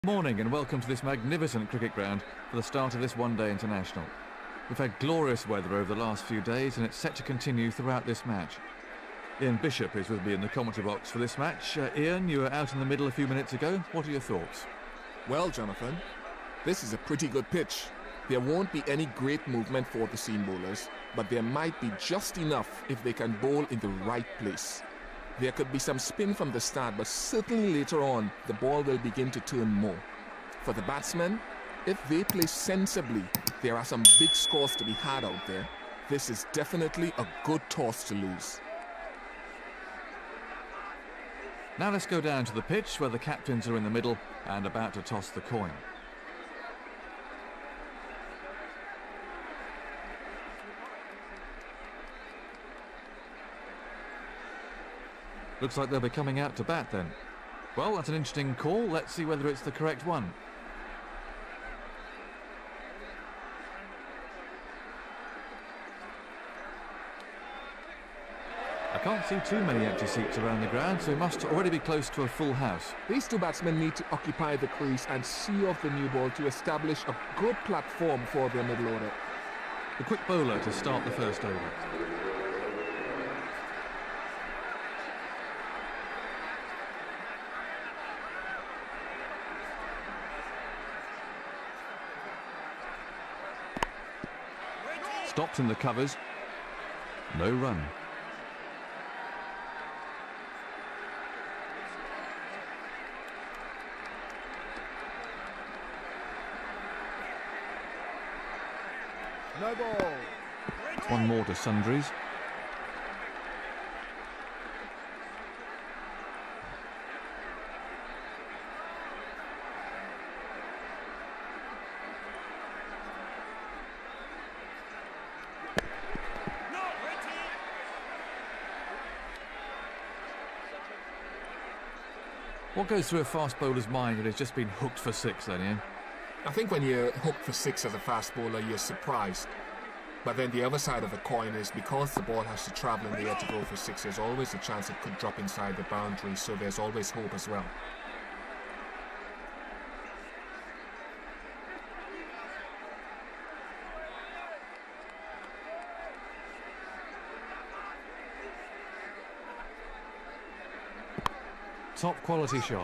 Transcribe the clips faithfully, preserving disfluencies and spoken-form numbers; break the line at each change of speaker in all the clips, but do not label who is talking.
Morning and welcome to this magnificent cricket ground for the start of this one-day international. We've had glorious weather over the last few days and it's set to continue throughout this match. Ian Bishop is with me in the commentary box for this match. Uh, Ian, you were out in the middle a few minutes ago. What are your thoughts?
Well, Jonathan, this is a pretty good pitch. There won't be any great movement for the seam bowlers, but there might be just enough if they can bowl in the right place. There could be some spin from the start, but certainly later on, the ball will begin to turn more. For the batsmen, if they play sensibly, there are some big scores to be had out there. This is definitely a good toss to lose.
Now let's go down to the pitch where the captains are in the middle and about to toss the coin. Looks like they'll be coming out to bat then. Well, that's an interesting call. Let's see whether it's the correct one. I can't see too many empty seats around the ground, so it must already be close to a full house.
These two batsmen need to occupy the crease and see off the new ball to establish a good platform for their middle order.
The quick bowler to start the first over. Stopped in the covers. No run.
No ball.
One more to Sundries. What goes through a fast bowler's mind when he's just been hooked for six then, Ian?
I think when you're hooked for six as a fast bowler, you're surprised. But then the other side of the coin is because the ball has to travel in the air to go for six, there's always a chance it could drop inside the boundary, so there's always hope as well.
Top quality shot.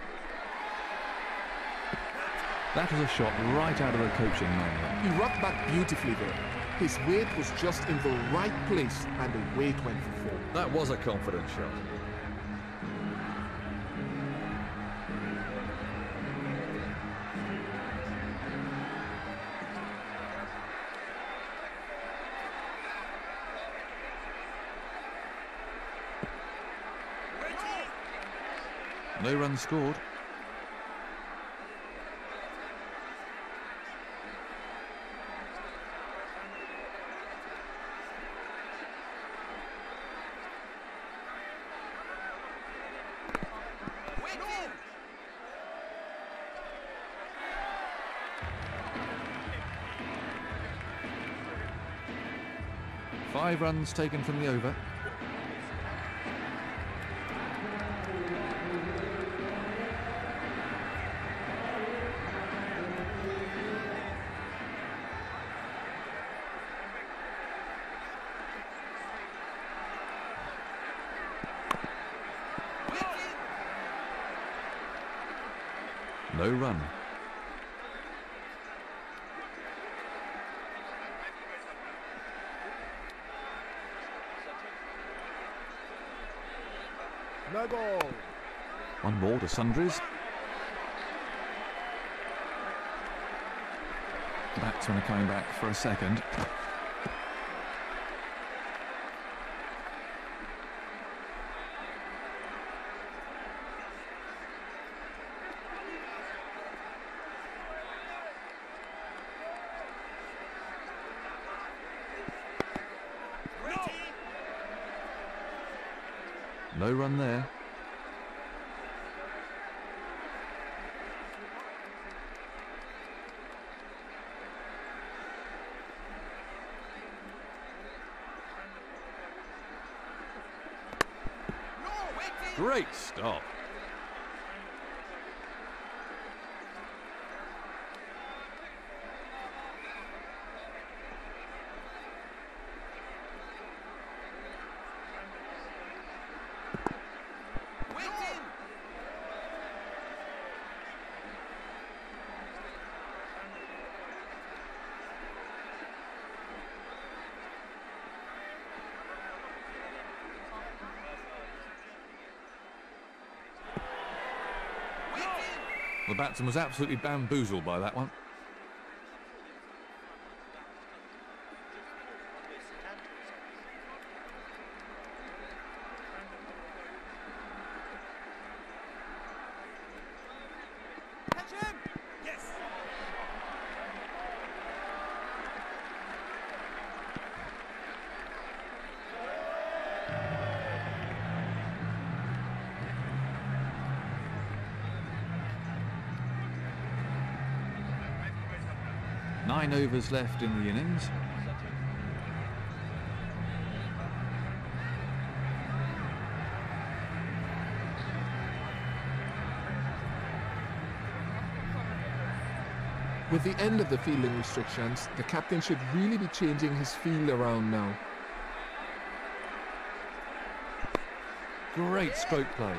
That was a shot right out of the coaching manual.
He rocked back beautifully there. His weight was just in the right place and the weight went for four.
That was a confident shot. No runs scored. Five runs taken from the over. No run.
No ball.
One more to Sundries. The batsmen are coming back for a second. No run there. Great stop. The batsman was absolutely bamboozled by that one. Nine overs left in the innings.
With the end of the fielding restrictions, the captain should really be changing his field around now.
Great stroke play.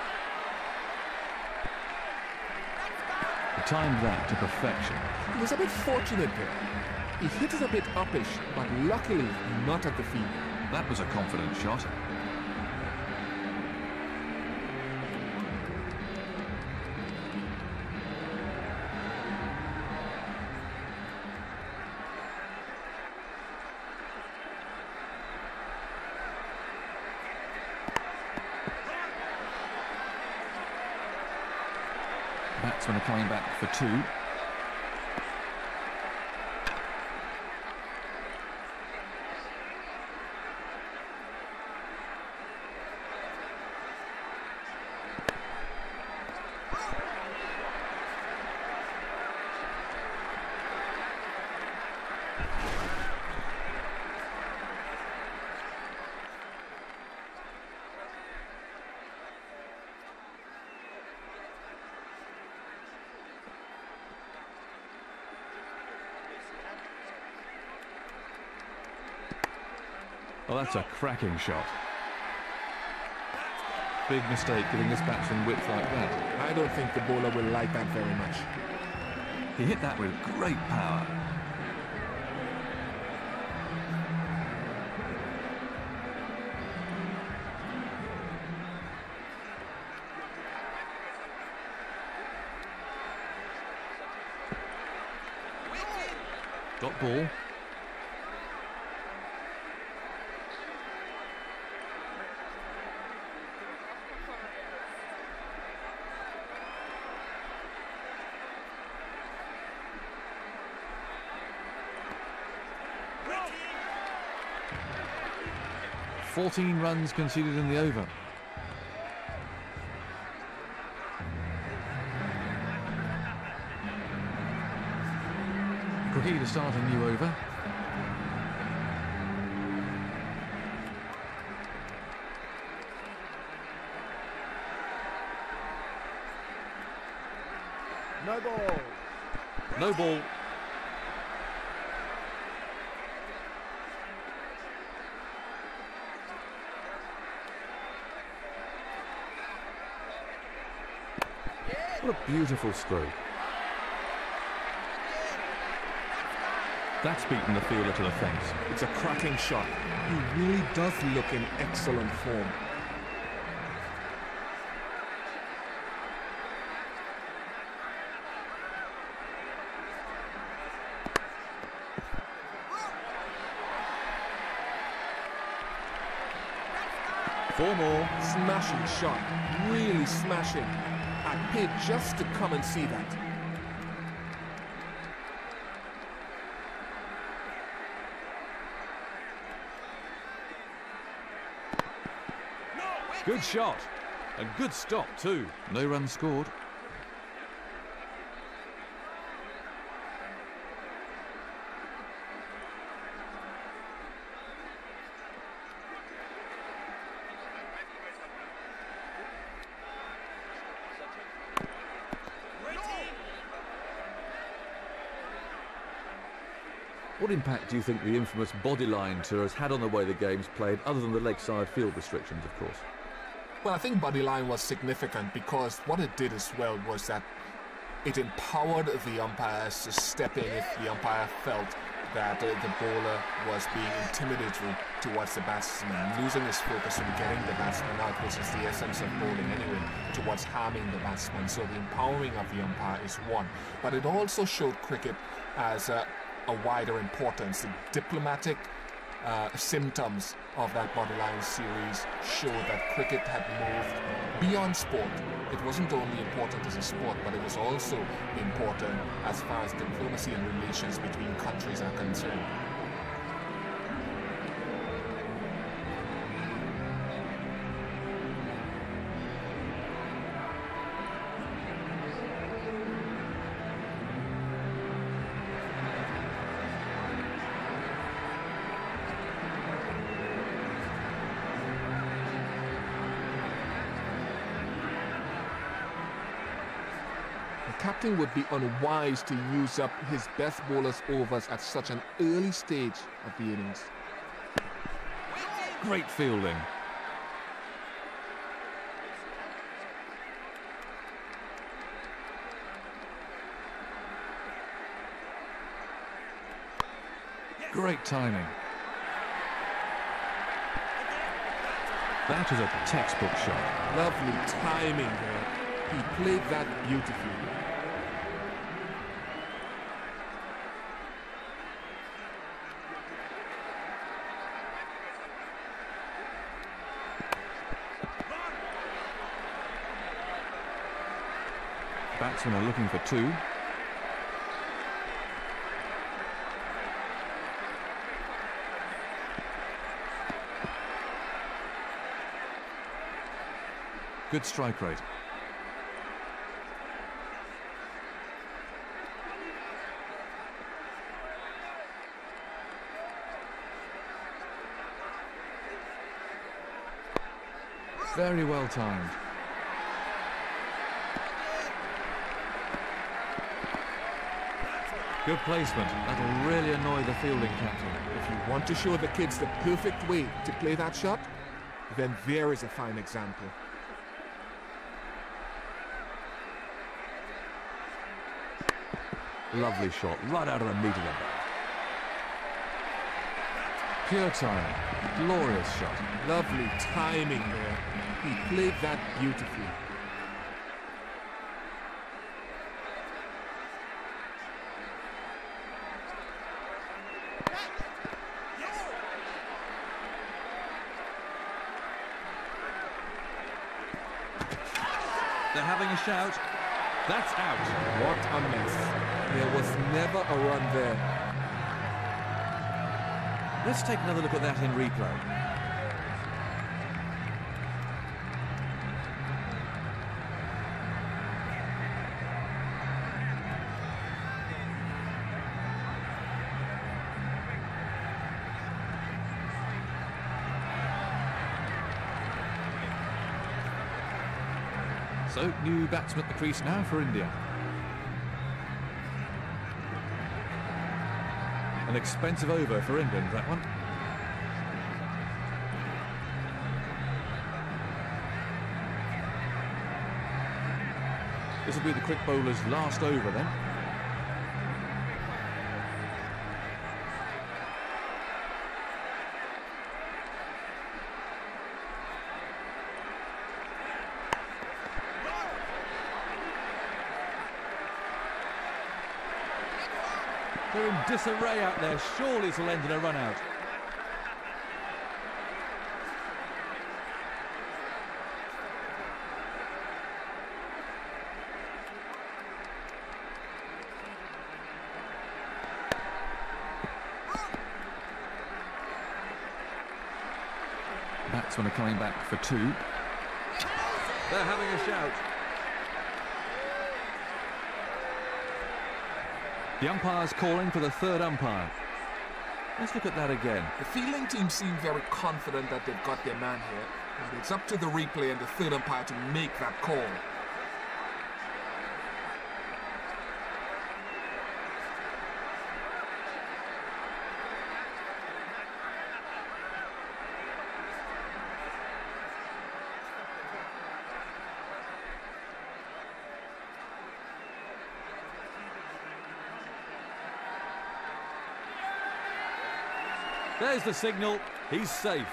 He timed that to perfection.
He was a bit fortunate there. He hit it a bit uppish, but luckily not at the field.
That was a confident shot. Batsmen are coming back for two. Well, that's a cracking shot. Big mistake giving this batsman width like that.
I don't think the bowler will like that very much.
He hit that with great power. Dot ball. fourteen runs conceded in the over. Crookie to start a new over.
No ball.
No ball. What a beautiful stroke. That's beaten the fielder to the fence.
It's a cracking shot. He really does look in excellent form.
Four more.
Smashing shot. Really smashing. I paid just to come and see that.
Good shot. A good stop too. No runs scored. What impact do you think the infamous bodyline tour has had on the way the game's played, other than the leg side field restrictions, of course?
Well, I think bodyline was significant because what it did as well was that it empowered the umpires to step in if the umpire felt that uh, the bowler was being intimidatory towards the batsman, losing his focus from getting the batsman out, which is the essence of bowling anyway, towards harming the batsman. So the empowering of the umpire is one. But it also showed cricket as a, a wider importance. The diplomatic uh, symptoms of that Borderline series showed that cricket had moved beyond sport. It wasn't only important as a sport, but it was also important as far as diplomacy and relations between countries are concerned. The captain would be unwise to use up his best bowler's overs at such an early stage of the innings.
Great fielding. Great timing. That is a textbook shot.
Lovely timing there. He played that beautifully.
Batsmen are looking for two. Good strike rate. Very well timed. Good placement. That'll really annoy the fielding captain.
If you want to show the kids the perfect way to play that shot, then there is a fine example.
Lovely shot, right out of the meat of the bat. Pure timing. Glorious shot.
Lovely timing there. He played that beautifully.
They're having a shout. That's out.
What a mess. There was never a run there.
Let's take another look at that in replay. So, new batsman at the crease now for India. An expensive over for England, that one. This will be the quick bowler's last over then. They're in disarray out there. Surely this will end in a run out. Batsmen are coming back for two. They're having a shout. The umpire's calling for the third umpire. Let's look at that again.
The fielding team seem very confident that they've got their man here, but it's up to the replay and the third umpire to make that call.
There's the signal. He's safe.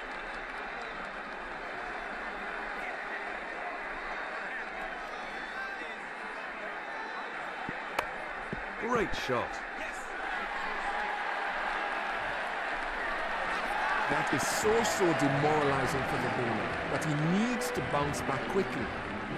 Great shot.
That is so, so demoralizing for the bowler, but he needs to bounce back quickly.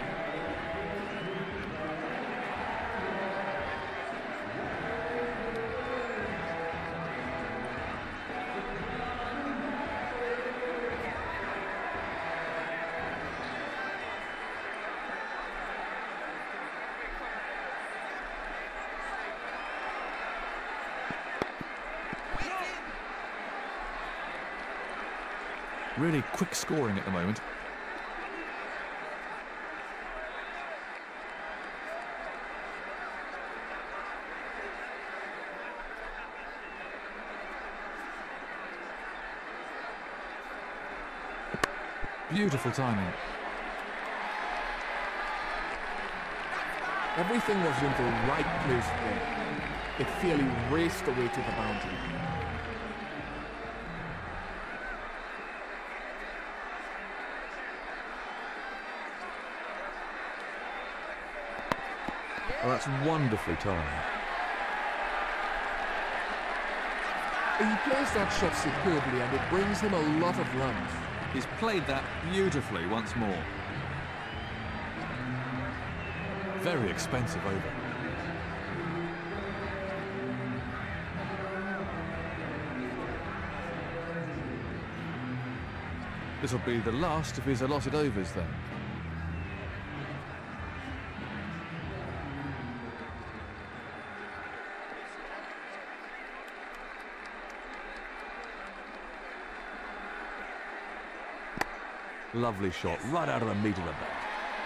Really quick scoring at the moment. Beautiful timing.
Everything was in the right place there. It fairly raced away to the boundary.
Oh, that's wonderfully timed.
He plays that shot superbly and it brings him a lot of runs.
He's played that beautifully once more. Very expensive over. This will be the last of his allotted overs then. Lovely shot, right out of the meat of the bat.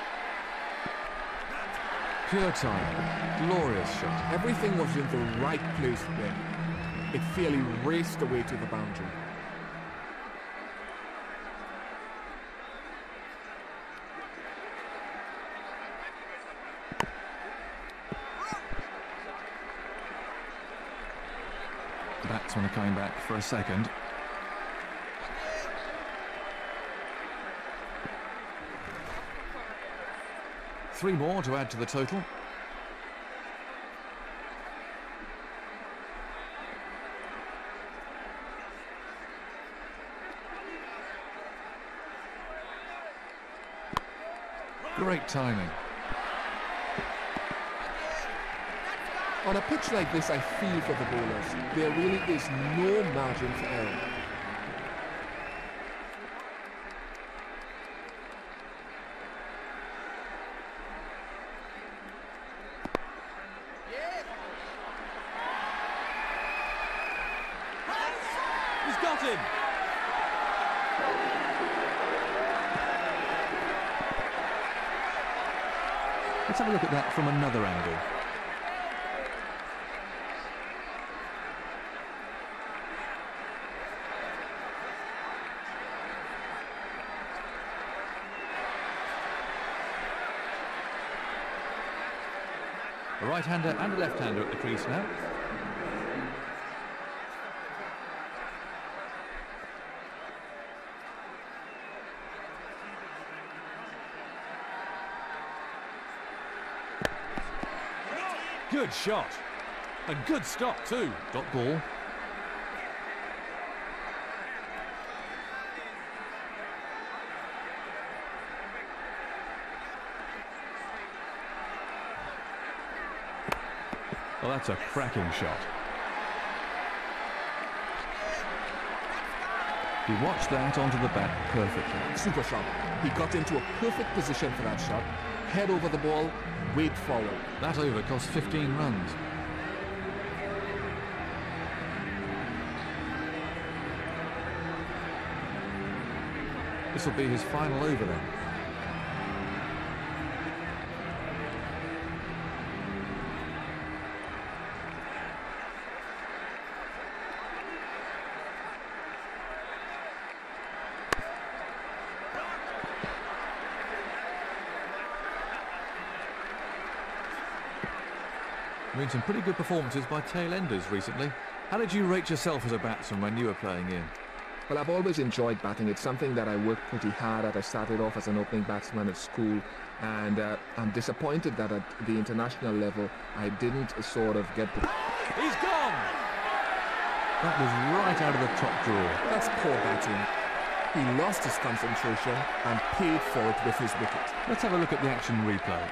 Pure time, glorious shot.
Everything was in the right place there. It fairly raced away to the boundary.
Batsmen are coming back for a second. Three more to add to the total. Great timing.
On a pitch like this, I feel for the bowlers. There really is no margin for error.
He's got him! Let's have a look at that from another angle. A right-hander and a left-hander at the crease now. Good shot. A good stop too. Dot ball. Well, that's a cracking shot. He watched that onto the bat perfectly.
Super shot. He got into a perfect position for that shot. Head over the ball, weight forward.
That over cost fifteen runs. This will be his final over then. Been some pretty good performances by tail-enders recently. How did you rate yourself as a batsman when you were playing in?
Well, I've always enjoyed batting. It's something that I worked pretty hard at. I started off as an opening batsman at school, and uh, I'm disappointed that at the international level I didn't sort of get the...
He's gone! That was right out of the top drawer.
That's poor batting. He lost his concentration and paid for it with his wicket.
Let's have a look at the action replay.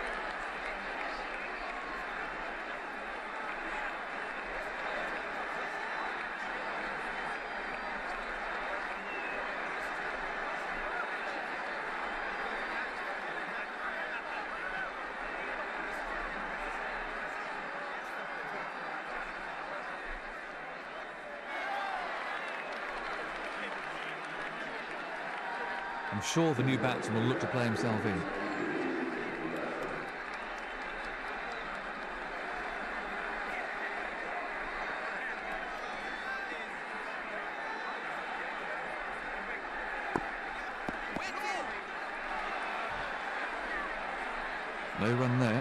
I'm sure the new batsman will look to play himself in. No run there.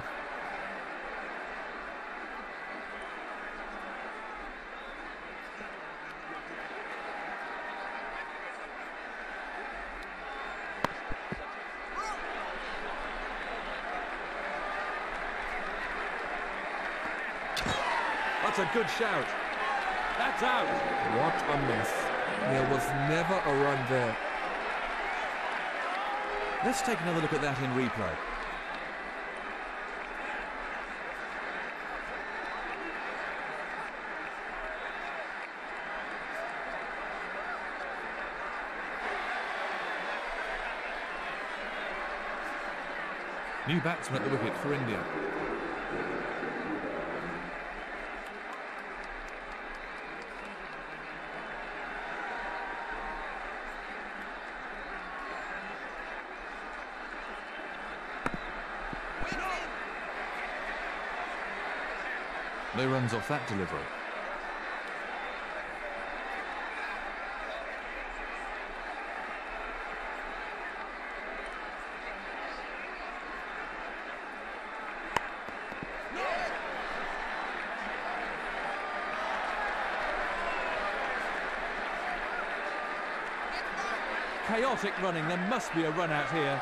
That's a good shout. That's out.
What a mess. There was never a run there.
Let's take another look at that in replay. New batsman at the wicket for India. No runs off that delivery. Chaotic running, there must be a run out here.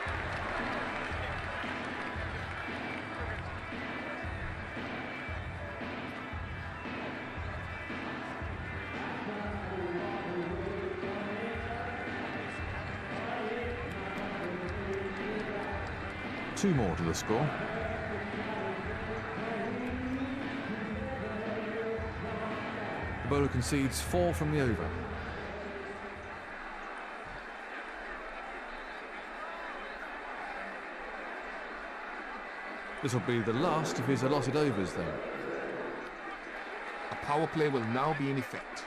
Two more to the score. The bowler concedes four from the over. This will be the last of his allotted overs then.
A power play will now be in effect.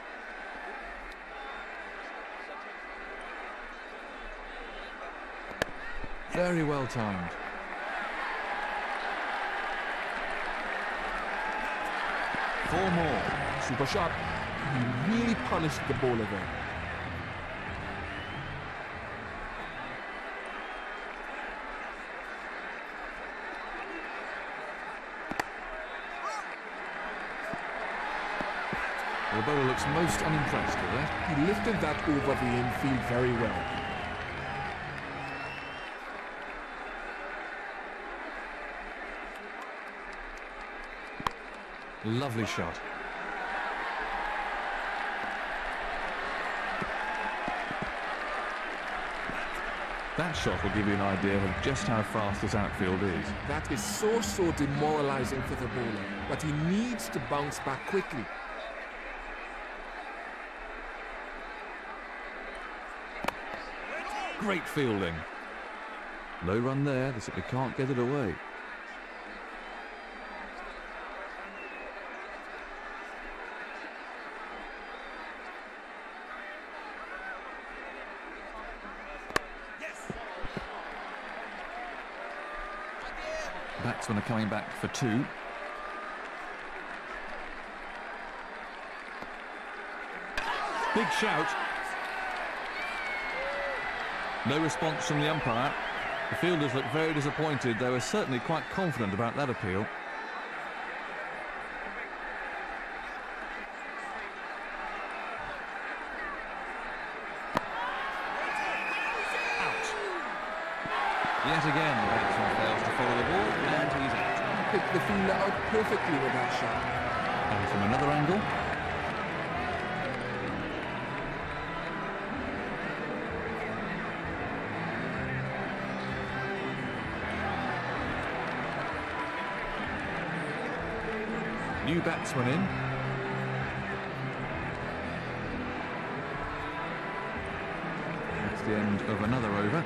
Very well timed. Four more.
Super shot. He really punished the bowler there.
The bowler looks most unimpressed with that.
He lifted that over the infield very well.
Lovely shot. That shot will give you an idea of just how fast this outfield is.
That is so, so demoralizing for the bowler, but he needs to bounce back quickly.
Great fielding. No run there, they simply can't get it away. Batsmen are coming back for two. Big shout. No response from the umpire. The fielders look very disappointed. They were certainly quite confident about that appeal. Yet again, the batsman fails to follow the ball, and he's out.
Picked the fielder out perfectly with that shot.
And from another angle. New batsman in. That's the end of another over.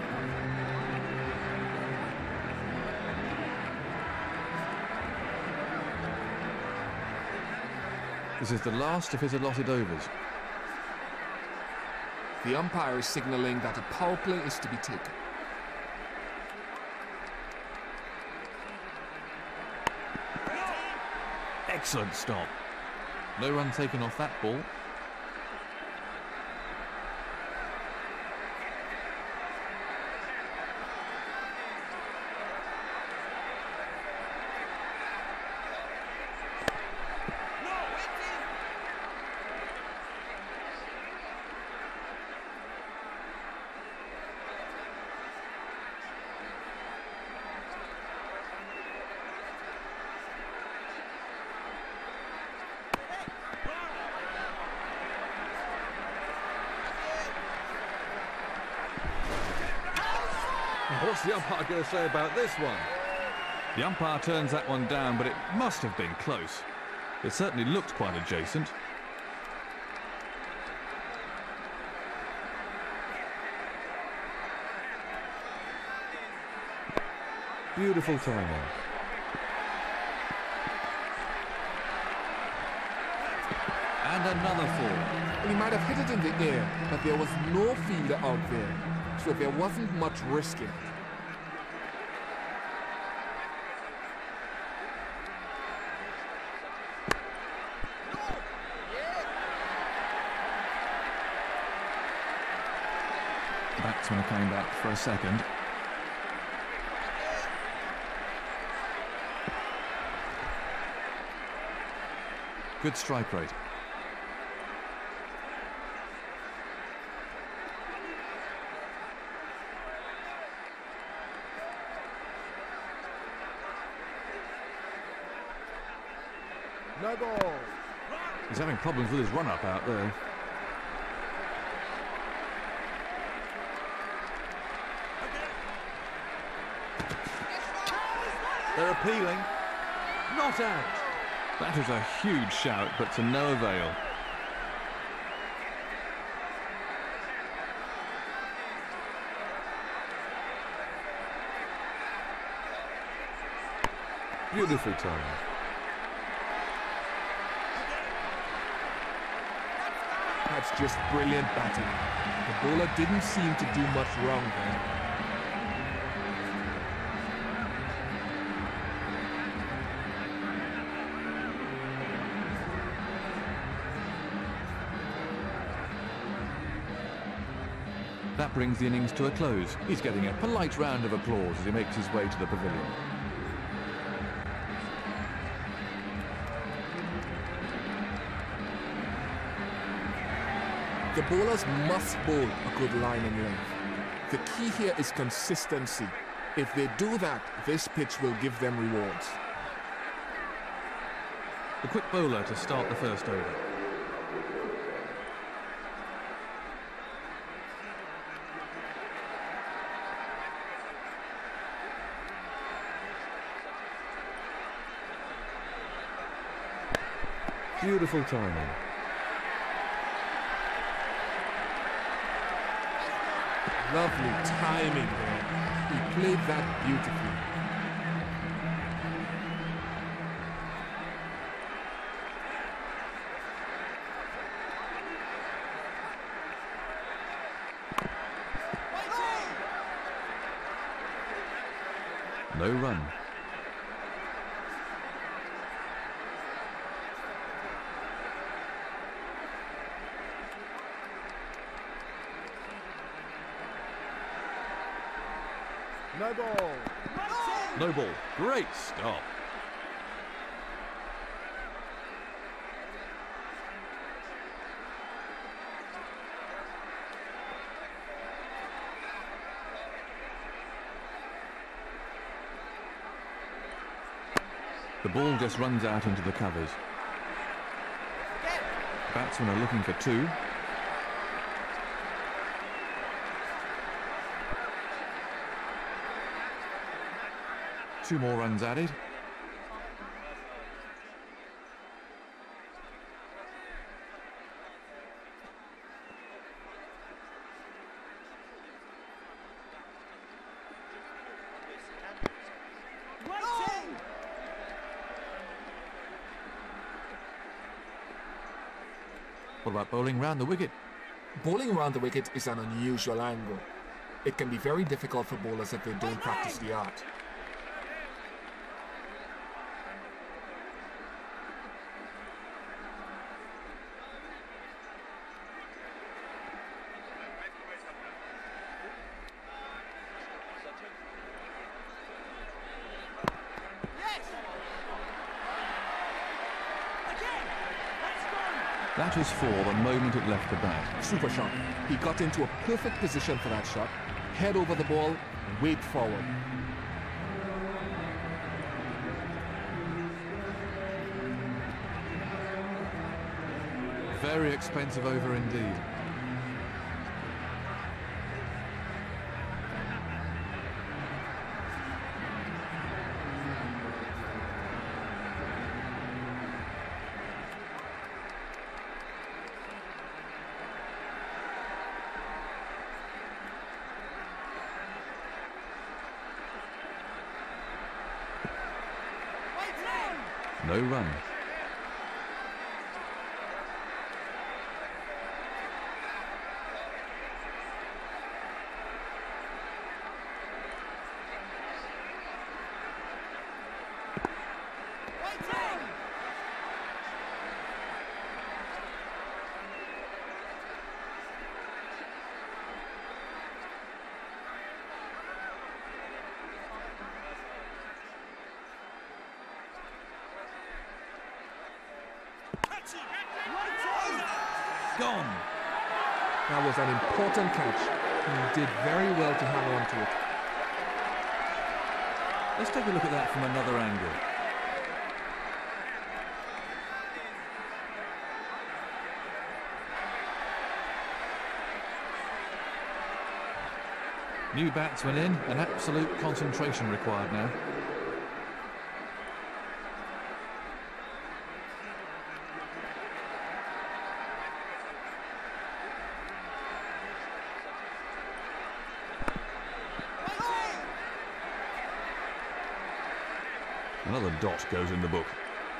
This is the last of his allotted overs.
The umpire is signalling that a power play is to be taken.
Excellent stop. No run taken off that ball. What's the umpire going to say about this one? The umpire turns that one down, but it must have been close. It certainly looked quite adjacent. Beautiful timing. And another four.
He might have hit it in the air, but there was no fielder out there, so there wasn't much risk in it.
Batsmen are coming back for a second. Good strike rate.
No ball.
He's having problems with his run-up out there. They're appealing. Not out. That was a huge shout, but to no avail. Beautiful timing.
That's just brilliant batting. The bowler didn't seem to do much wrong there.
That brings the innings to a close. He's getting a polite round of applause as he makes his way to the pavilion.
The bowlers must bowl a good line and length. The key here is consistency. If they do that, this pitch will give them rewards.
The quick bowler to start the first over. Beautiful timing.
Lovely timing there. He played that beautifully.
No run.
No ball.
No ball. Great stop. The ball just runs out into the covers. Batsmen are looking for two. Two more runs added. What about bowling round the wicket?
Bowling around the wicket is an unusual angle. It can be very difficult for bowlers if they don't practice the art.
That is four the moment it left the bat.
Super shot. He got into a perfect position for that shot. Head over the ball, weight forward.
Very expensive over indeed. No run. Gone.
That was an important catch. He did very well to hang on to it.
Let's take a look at that from another angle. New batsman in, and absolute concentration required now. Another dot goes in the book.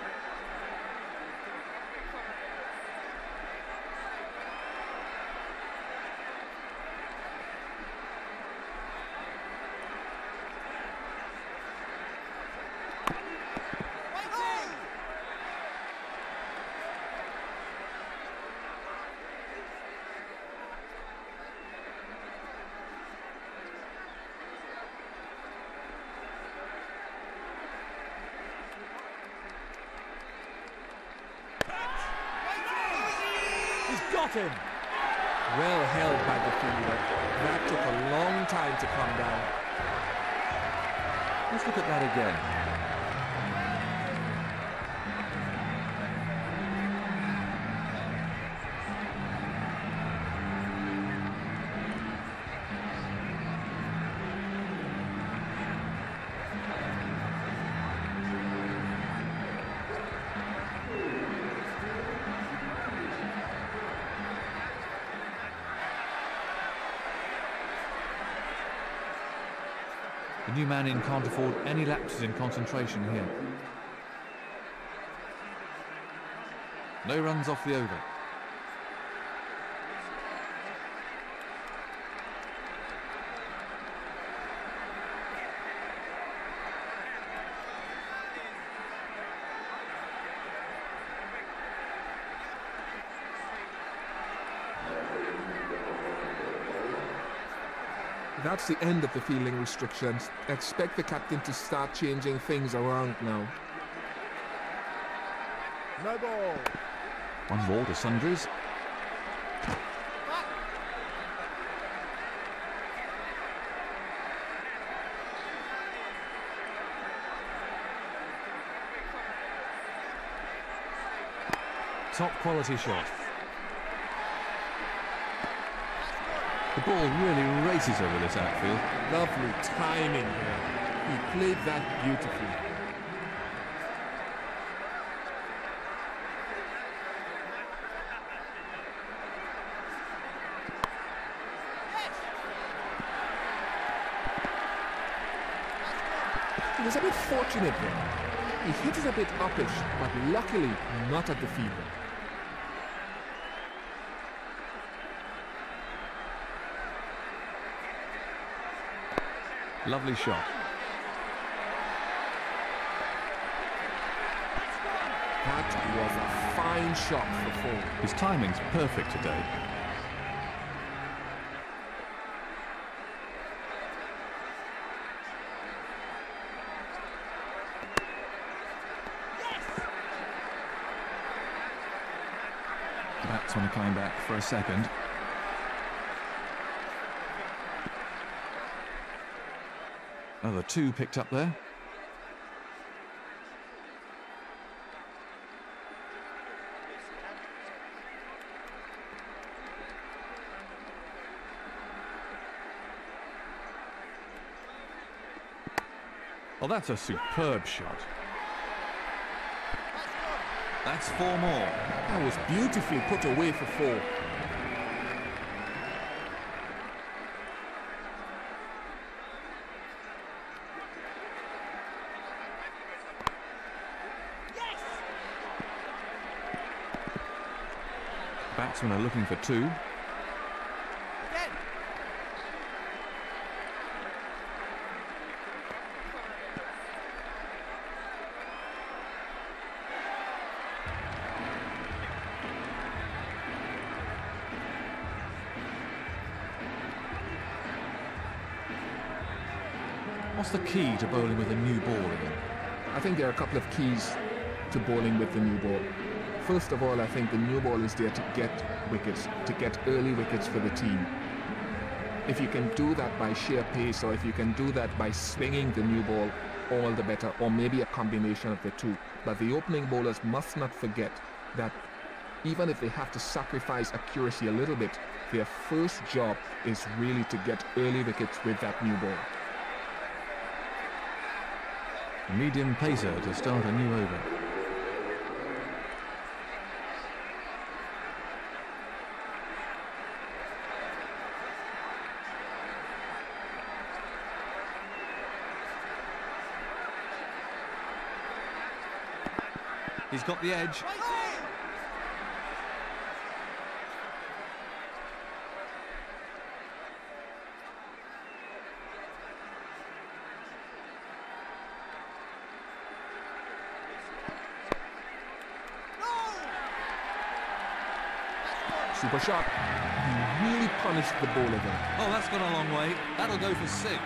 Got him!
Well held by the fielder. That took a long time to come down.
Let's look at that again. The new man in can't afford any lapses in concentration here. No runs off the over.
That's the end of the fielding restrictions. Expect the captain to start changing things around now.
No ball.
One ball to Sundries. top quality shot. The ball really races over this outfield.
Lovely timing here. He played that beautifully. He was a bit fortunate there. He hit it a bit uppish, but luckily not at the fielder.
Lovely shot.
That was a fine shot for four.
His timing's perfect today. Batsman coming back for a second. Another two picked up there. Well, that's a superb shot. That's four more.
That was beautifully put away for four.
Batsmen are looking for two. What's the key to bowling with a new ball again?
I think there are a couple of keys to bowling with the new ball. First of all, I think the new ball is there to get wickets, to get early wickets for the team. If you can do that by sheer pace, or if you can do that by swinging the new ball, all the better, or maybe a combination of the two. But the opening bowlers must not forget that even if they have to sacrifice accuracy a little bit, their first job is really to get early wickets with that new ball.
A medium pacer to start a new over. He's got the edge.
Super shot. He really punished the bowler there.
Oh, that's gone a long way. That'll go for six.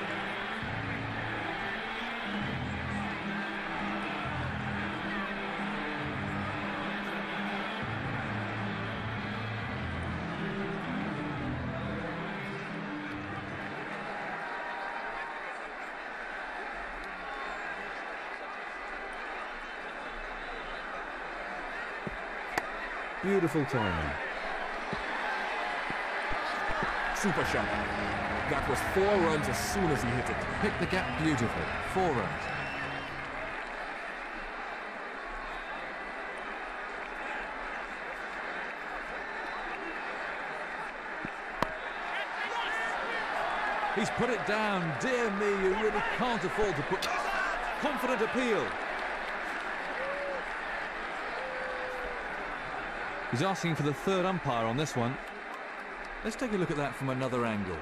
Beautiful timing.
Super shot. That was four runs as soon as he hit it.
Picked the gap beautifully. Four runs. He's put it down. Dear me, you really can't afford to put... Confident appeal. He's asking for the third umpire on this one. Let's take a look at that from another angle.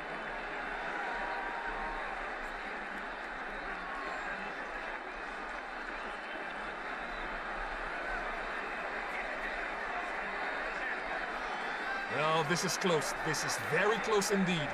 Well, this is close. This is very close indeed.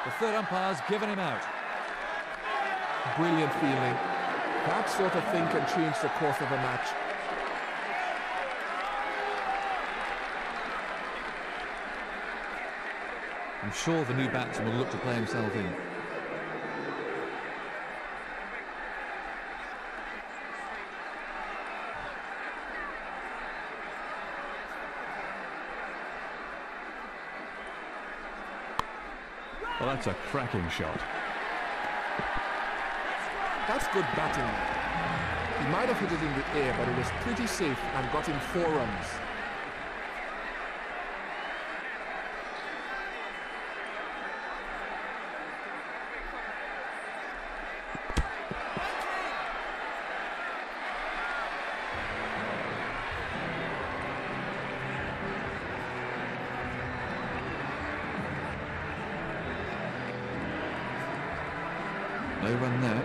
The third umpire's given him out.
Brilliant fielding. That sort of thing can change the course of a match.
I'm sure the new batsman will look to play himself in. Well, that's a cracking shot.
That's good batting. He might have hit it in the air, but it was pretty safe and got him four runs.
No run there.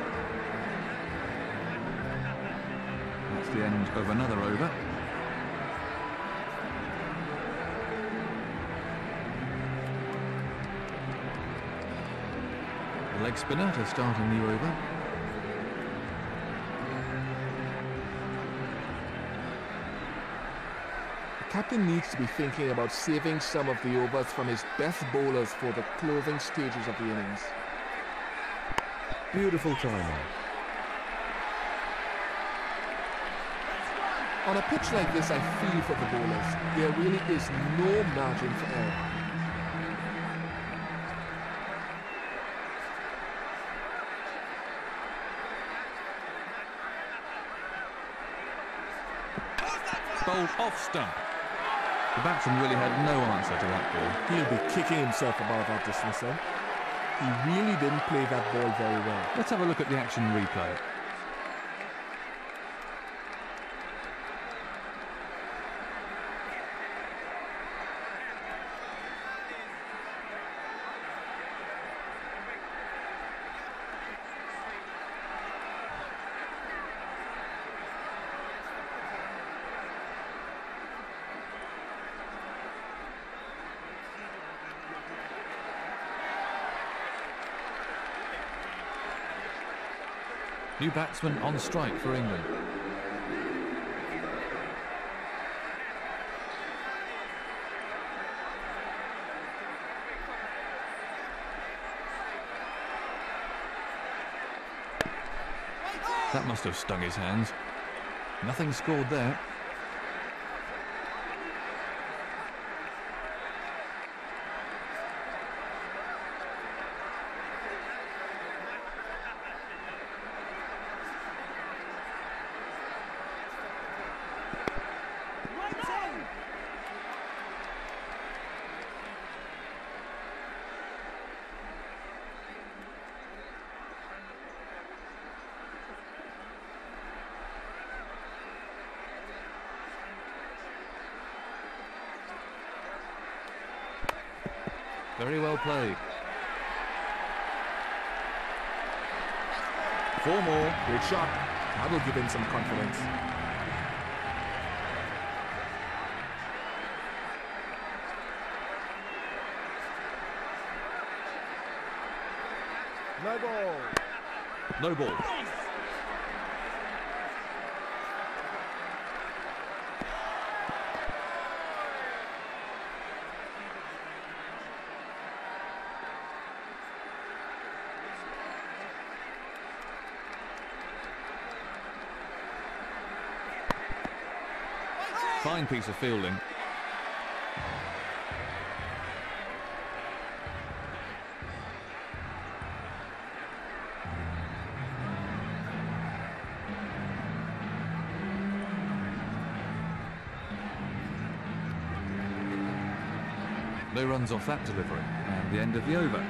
That's the end of another over. The leg spinner to start a new over.
The captain needs to be thinking about saving some of the overs from his best bowlers for the closing stages of the innings.
Beautiful timing.
On a pitch like this, I feel for the bowlers. There really is no margin for error.
Bowled off stump. The batsman really had no answer to that ball.
He'll be kicking himself about that dismissal. He really didn't play that ball very well.
Let's have a look at the action replay. New batsman on strike for England. That must have stung his hands. Nothing scored there. Very well played. Four more.
Great shot. That will give him some confidence.
No ball.
No ball. Fine piece of fielding. No runs off that delivery, and the end of the over.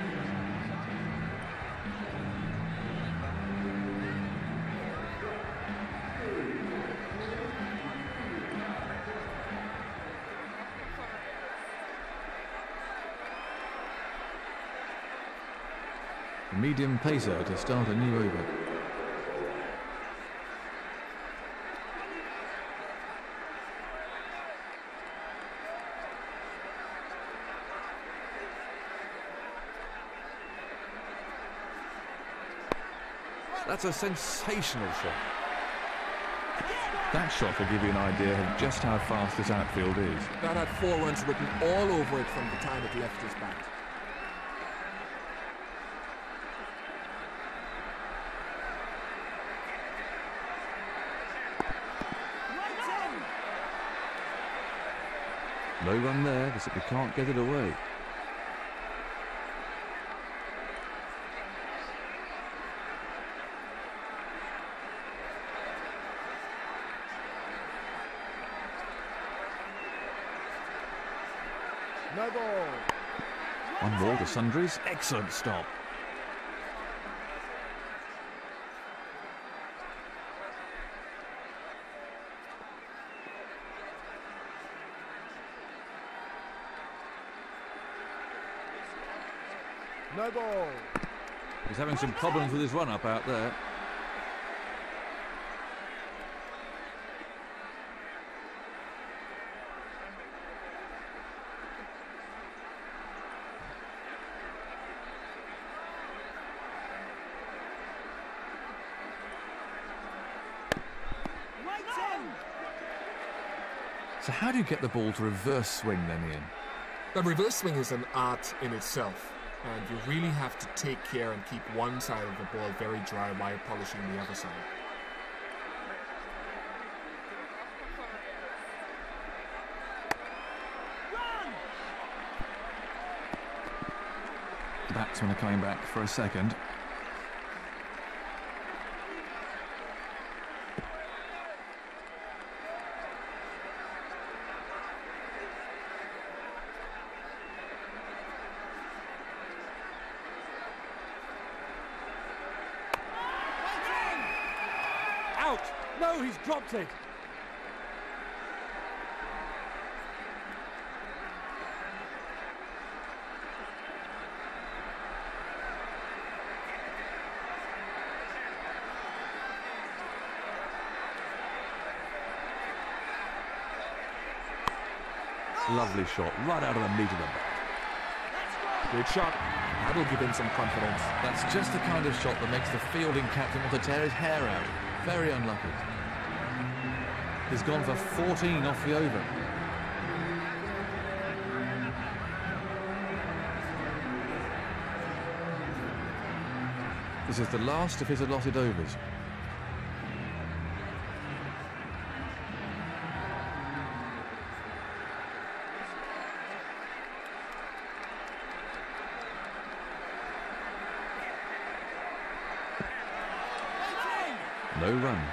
A medium pacer to start a new over. That's a sensational shot. That shot will give you an idea of just how fast this outfield is.
That had four runs written all over it from the time it left his bat.
No run there, they simply can't get it away.
No ball.
One ball to Sundries. Excellent stop.
No ball.
He's having some problems with his run-up out there. So how do you get the ball to reverse swing then, Ian?
The reverse swing is an art in itself, and you really have to take care and keep one side of the ball very dry while polishing the other side.
The batsmen are coming back for a second.
Out. No, he's dropped it.
Lovely shot, right out of the meat of the bat.
Great shot. That'll give him some confidence.
That's just the kind of shot that makes the fielding captain want to tear his hair out. Very unlucky. He's gone for fourteen off the over. This is the last of his allotted overs. No run.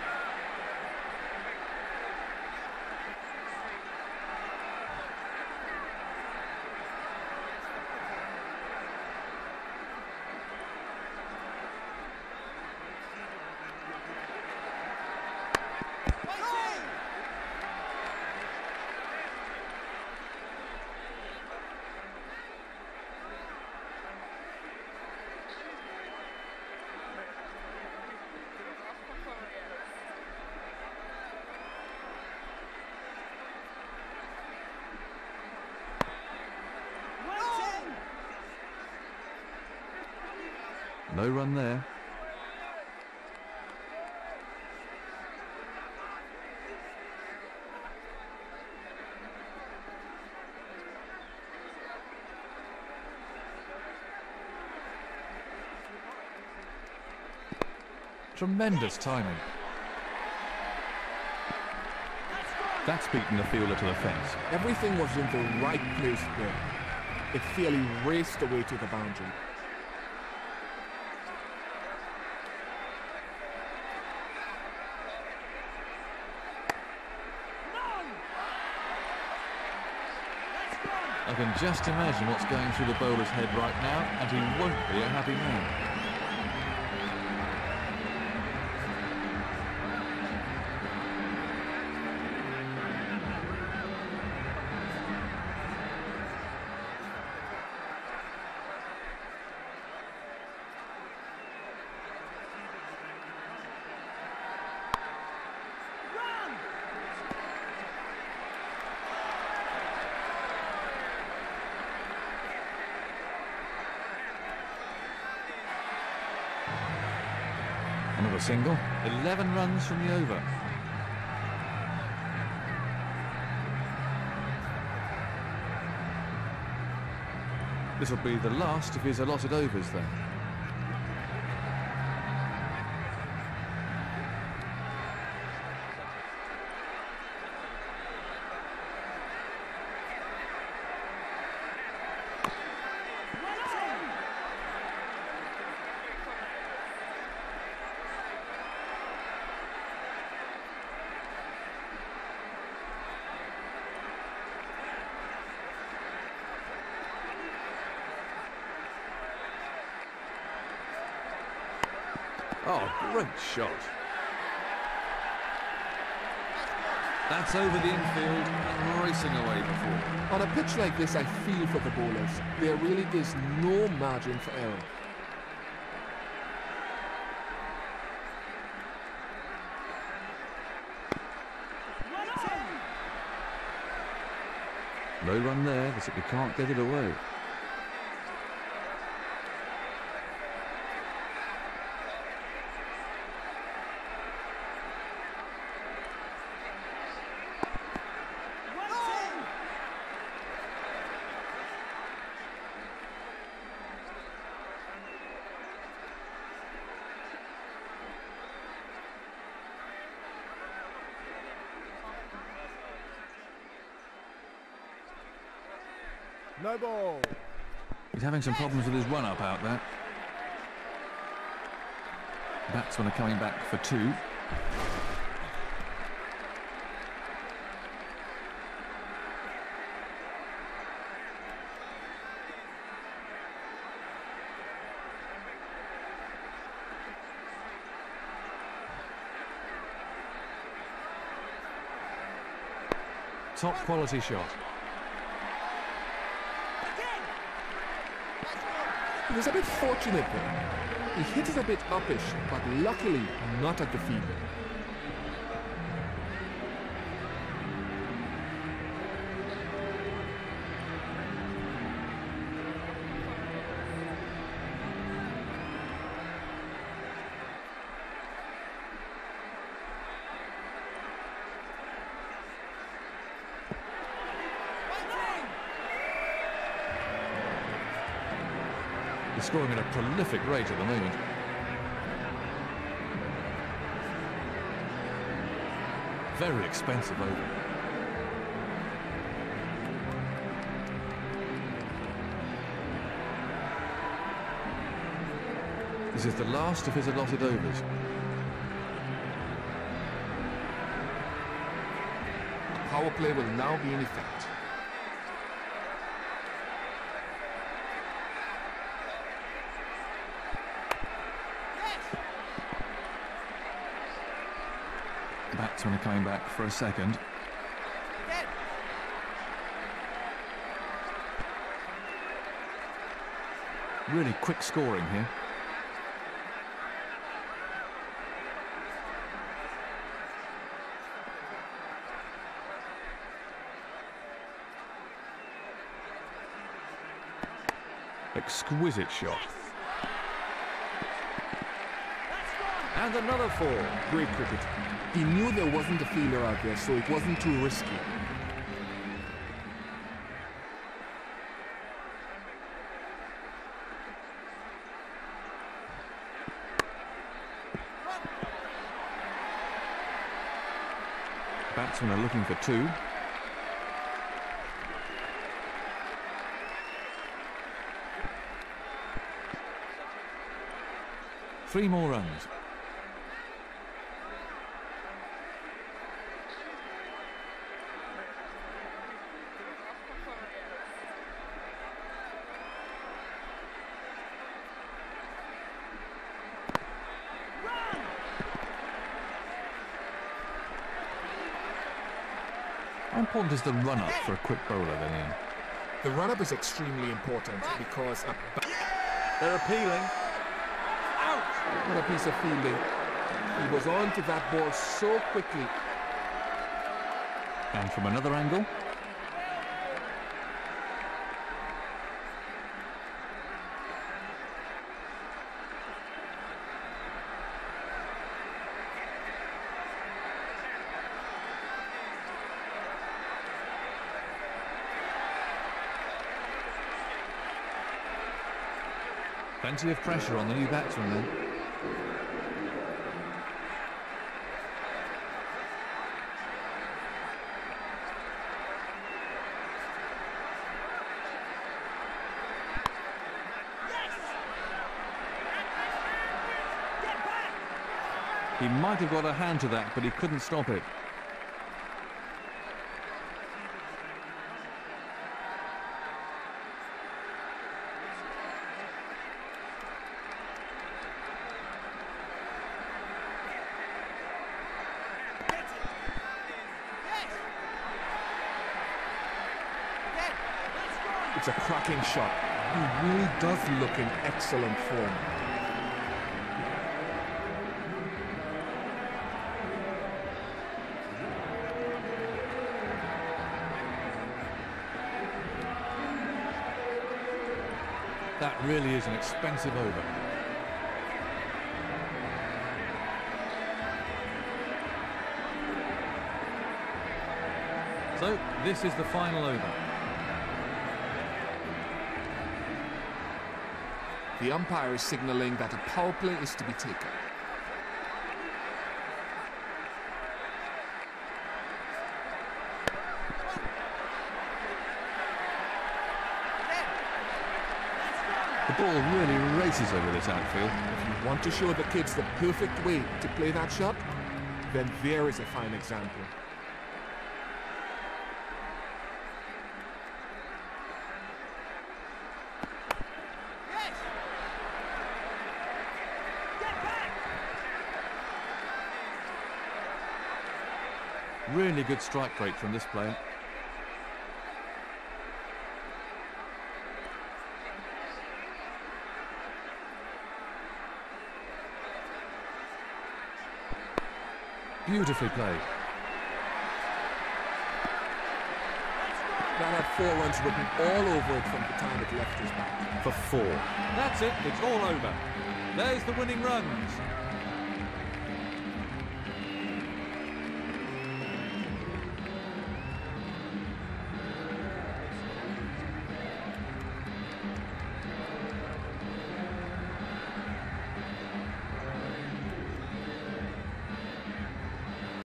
No run there. Tremendous timing. That's beaten the fielder to the fence.
Everything was in the right place there. It fairly raced away to the boundary.
I can just imagine what's going through the bowler's head right now, and he won't be a happy man. a single. eleven runs from the over. This will be the last of his allotted overs then. Oh, great shot. That's over the infield and racing away before.
On a pitch like this, I feel for the bowlers. There really is no margin for error.
No run there, but he can't get it away.
No ball.
He's having some problems with his run-up out there. Batsmen are coming back for two. Top quality shot.
He was a bit fortunate there. He hit it a bit uppish, but luckily not at the field.
He's scoring at a prolific rate at the moment. Very expensive over. This is the last of his allotted overs.
Power play will now be in effect.
Batsmen are coming back for a second. Really quick scoring here. Exquisite shot. And another four.
Great cricket. He knew there wasn't a fielder out there, so it wasn't too risky.
Batsmen are looking for two. Three more runs. How important is the run-up for a quick bowler then, Ian?
The run-up is extremely important because a
They're appealing.
What a piece of fielding. He was on to that ball so quickly.
And from another angle. Plenty of pressure on the new batsman then. He might have got a hand to that, but he couldn't stop it.
It's a cracking shot. He really does look in excellent form.
That really is an expensive over. So, this is the final over.
The umpire is signalling that a power play is to be taken.
The ball really races over this outfield.
If you want to show the kids the perfect way to play that shot, then there is a fine example.
Really good strike rate from this player. Beautifully played.
That had four runs written all over it from the time it left his bat.
For four. That's it, it's all over. There's the winning runs.